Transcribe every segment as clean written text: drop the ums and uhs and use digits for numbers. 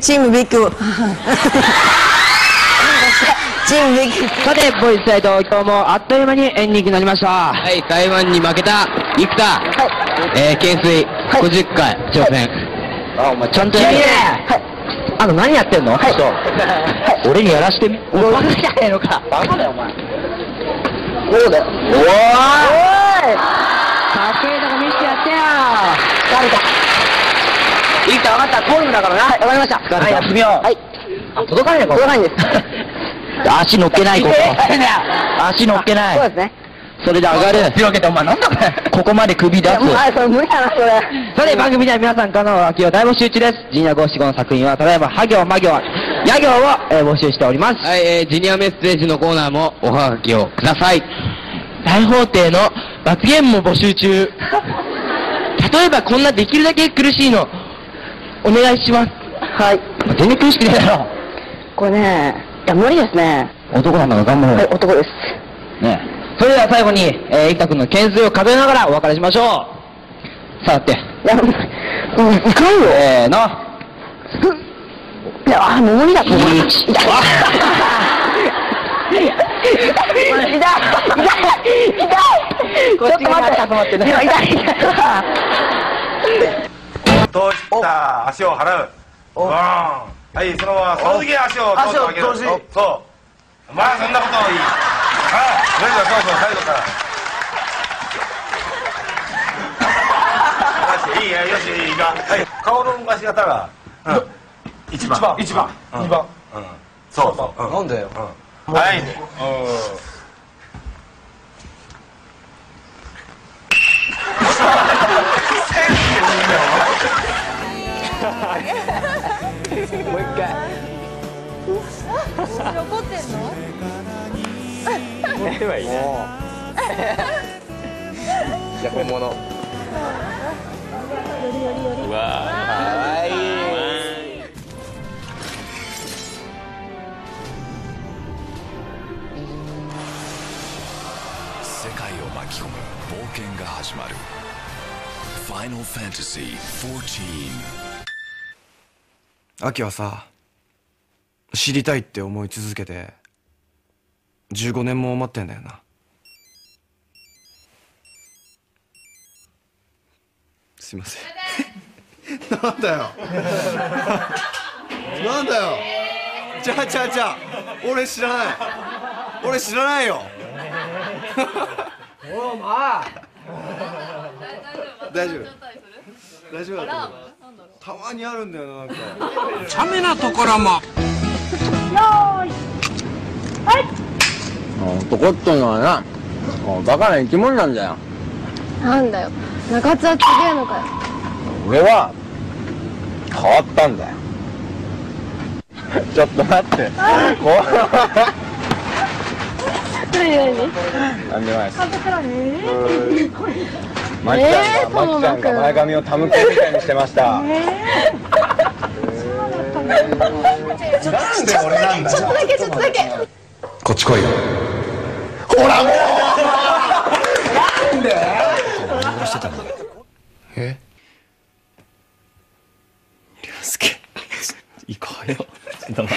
チームビッグチームビッグ。 さて、ボーイズサイド、今日もあっという間にエンディングになりました。 はい、台湾に負けた生田、懸垂50回挑戦。 あ、お前ちゃんとやるね。あの、何やってんの？俺にやらしてみ。お前バカじゃねえのか。バカだよ、お前。そうだよ。おーい。かっこいいとこ見せてやってよ。疲れた。生田、分かった。フォルムだからな。はい、わかりました。はい、やってみよう。はい。あ、届かないのか。届かないんです。足乗っけない、ここ。足乗っけない。そうですね。それで上がる。広げて、お前なんだこれ。ここまで首出す。それ無理だな、それ。さて、番組では皆さんからのお書きを大募集中です。ジニア五七五の作品は、ただいま、は行、ま行、や行を募集しております。 はい、ジュニアメッセージのコーナーもおはがきをください。 大法廷の罰ゲームも募集中。例えば、こんなできるだけ苦しいの、お願いします。はい。全然苦しくねえだろ。 これね、いや、無理ですね。 男なんだから頑張ろう。 はい、男です。 ね。それでは最後に、生田君の懸垂を数えながらお別れしましょう。さあ、って。いや、いかんよ。せーの。 いや、もう無理だと思う。痛い。痛い。 こっち側に集まってね。 痛い。 とした足を払う。はい、そのままその次足を上げる。そう。まあそんなこといい。それではそうそう、最後から。いいや、よし、いいか。はい、顔の動かし方が。1番。2番。そうそう。 なんだよ。 はい。 もう一回。 怒ってんの？ やればいいね。じゃあ本物。うわー、かわいい。 世界を巻き込む冒険が始まる。Final Fantasy 14。 秋はさ、知りたいって思い続けて15年も待ってんだよな。すいません。なんだよなんだよ。じゃあ俺知らないよお前大丈夫だと思う。たまにあるんだよな、なんか茶目なところも。よーい、はい。 男ってのはな、バカな生き物なんだよ。 なんだよ、中津はちげえのかよ。 俺は変わったんだよ。ちょっと待って。なんでもないです。マキちゃんが前髪をタムコみたいにしてました。なんで俺なんだよ。ちょっとだけ。 こっち来いよ。 ほらもう。 なんで？何してたの？え？龍介。行こうよ。ちょっと待って。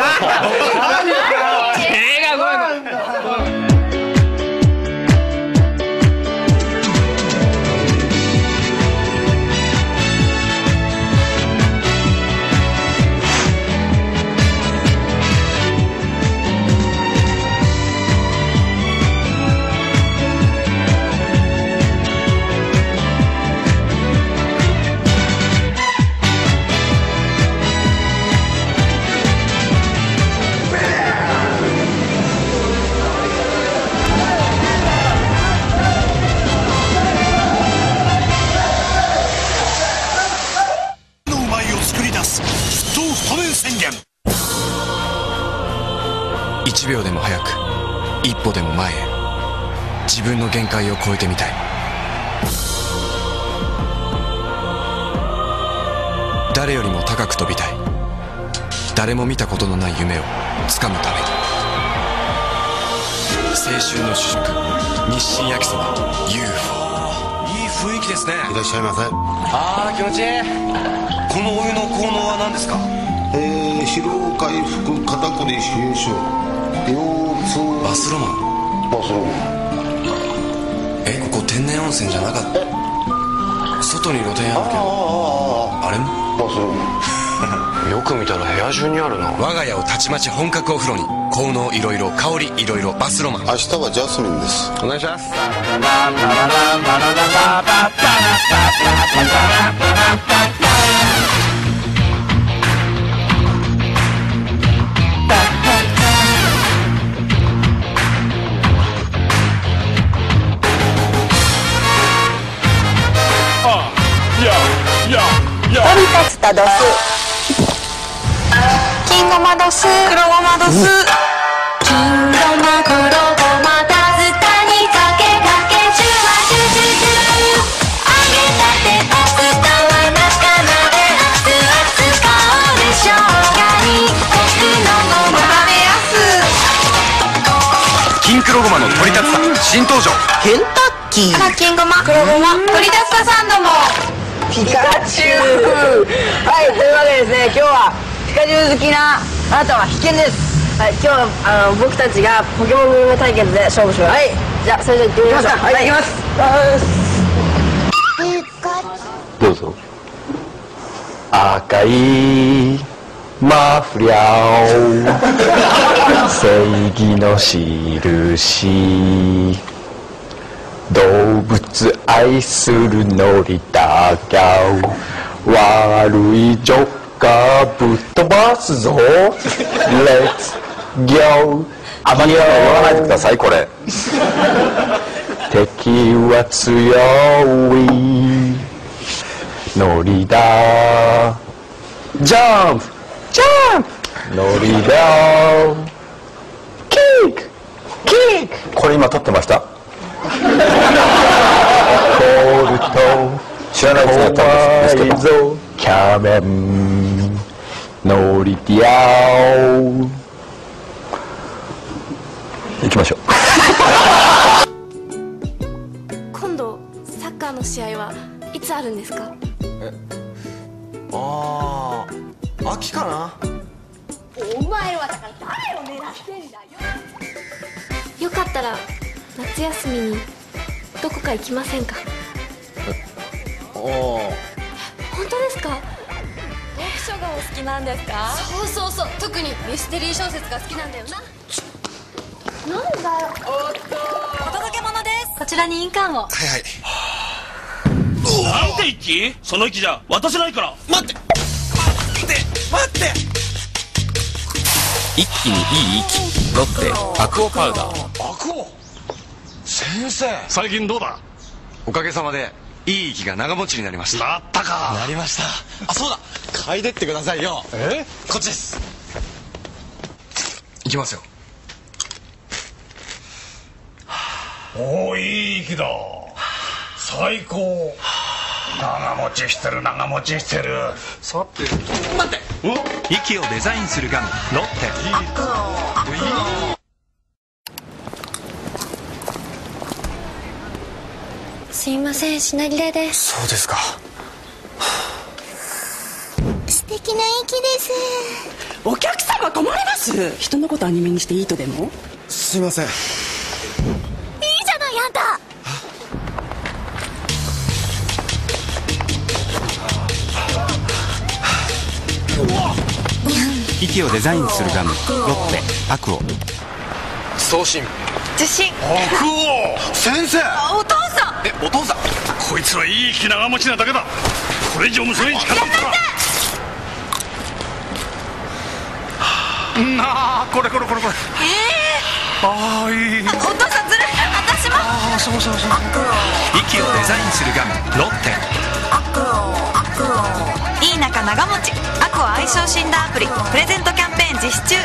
1秒でも早く、一歩でも前へ、自分の限界を超えてみたい。誰よりも高く飛びたい。誰も見たことのない夢をつかむために。青春の主食、日清焼きそば UFO。 いい雰囲気ですね。 いらっしゃいませ。 あー、気持ちいい。このお湯の効能は何ですか？ 疲労回復、肩こり冷え性、腰痛。 バスロマン。 バスロマン。 ここ天然温泉じゃなかった。外に露店あるけど、あれもバスロマン。よく見たら部屋中にあるな。我が家をたちまち本格お風呂に。効能いろいろ、香りいろいろ、バスロマン。 ン。明日はジャスミンです。 お願いします。 飛び立つたドス。金ごまドス。黒ごまドス。金ごま黒ごまダズタにかけかけシュワシュシュシュ。揚げたてパスタは中まで熱々香る生姜にコクのごま食べやす。 金黒ごまの鶏竜田新登場。 ケンタッキー。金ごま黒ごま鶏竜田サンドも。ピカチュウ。はい、というわけでですね、今日はピカチュウ好きなあなたは必見です。はい、今日は僕たちがポケモングルメ対決で勝負します。はい、じゃあそれじゃあ行ってみましょう。はい、行きます。 どうぞ。赤いマフラー正義の印、動物愛するノリだが悪いジョッカーぶっ飛ばすぞ。レッツギョー。あまり言わないでくださいこれ。敵は強いノリだ。ジャンプジャンプノリだ。キックキック。これ今撮ってました。コールと知らない人だったんですけど、キャメンノリディアオ。行きましょう。 今度サッカーの試合はいつあるんですか？ 秋かな。 お前はだから誰を狙ってんだよ。よかったら夏休みにどこか行きませんか？本当ですか？読書がお好きなんですか？そうそうそう、特にミステリー小説が好きなんだよな。なんだよ。お届け物です。こちらに印鑑を。 はいはい。 なんて息？その息じゃ渡せないから。 待って待って。 一気にいい息、ロッテアクオパウダー。 アクオ先生、 最近どうだ？ おかげさまでいい息が長持ちになりました。 なったか。 なりました。あ、そうだ、嗅いでってくださいよ。こっちです。いきますよ。 おお、いい息だ。最高。長持ちしてる長持ちしてる。 さて待って、 息をデザインするガムロッテ。 すいません、しなりれです。 そうですか。 素敵な息です。 お客様困ります。人のことアニメにしていいとでも？ すいません。 いいじゃないあんた。 息をデザインするガムロッテアクオ。 送信受信。 アクオ先生。 お父さん。 お父さん。 こいつはいい息長持ちなだけだ。これ以上娘に近づいたら。なあ、これ。ああ、いい。 お父さんずるい。私も。 ああ、そう。 息をデザインするガムロッテいい仲長持ちアクア相性診断アプリプレゼントキャンペーン実施中。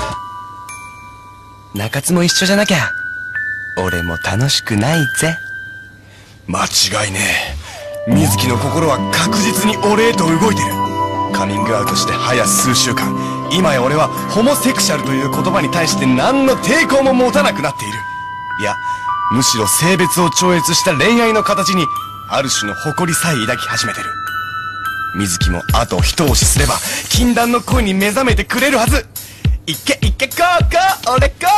中津も一緒じゃなきゃ俺も楽しくないぜ。 間違いねえ。水木の心は確実に俺へと動いてる。カミングアウトして早数週間、今や俺はホモセクシャルという言葉に対して何の抵抗も持たなくなっている。いや、むしろ性別を超越した恋愛の形にある種の誇りさえ抱き始めてる。 水木もあと一押しすれば禁断の恋に目覚めてくれるはず。いけいけゴーゴー俺ゴーゴ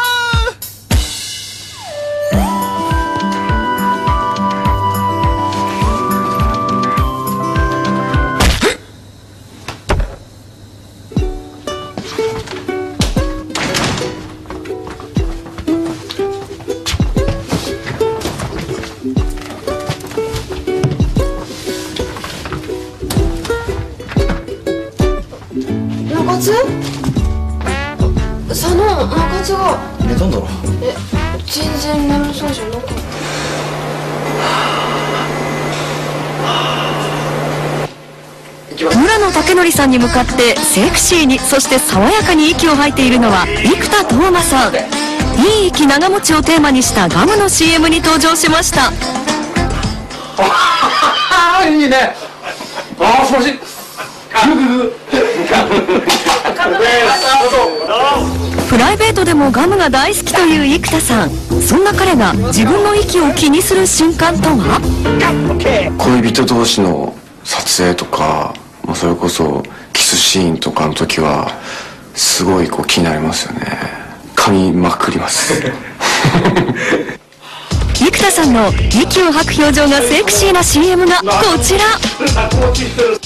佐野、中津が寝たんだろ。 全然眠そうじゃなかった。 村野武則さんに向かってセクシーに、そして爽やかに息を吐いているのは生田斗真さん。いい息長持ちをテーマにしたガムの CM に登場しました。 いいね。ああ、素晴らしい。 プライベートでもガムが大好きという生田さん。そんな彼が自分の息を気にする瞬間とは？ 恋人同士の撮影とか、それこそキスシーンとかの時はすごい気になりますよね。噛みまくります生田さんの息を吐く表情がセクシーな CM がこちら。